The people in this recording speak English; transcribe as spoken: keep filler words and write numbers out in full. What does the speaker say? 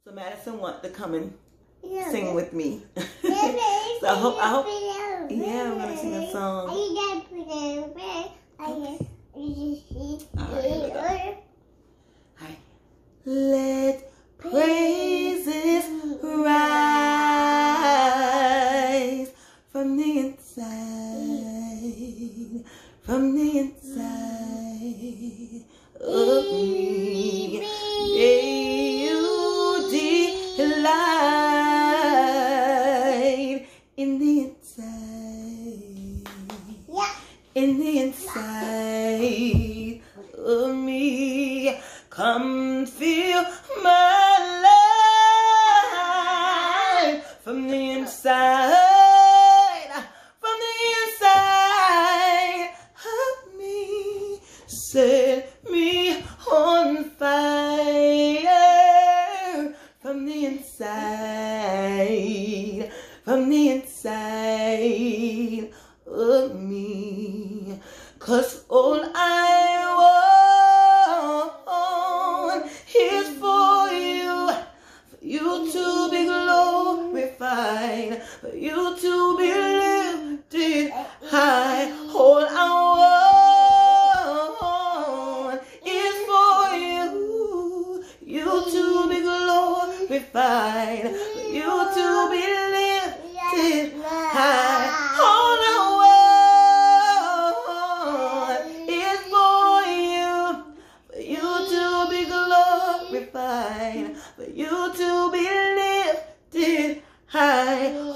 So Madison wants to come and Yeah. sing with me. So I hope, I hope, yeah, I'm gonna sing a song. Okay. All right, here we go. Hi. Let praises rise from the inside, from the inside of me. May you delight in the inside, Yeah. in the inside of me. Come feel my life from the inside, from the inside of me. Set me on fire from the inside, from the inside of me. 'Cause all I want is for you, for you to be glorified, for you to be lifted high. All I want is for you, you to be glorified, for you to be lifted high. All I want is for you, for you to be glorified, for you to be lifted high.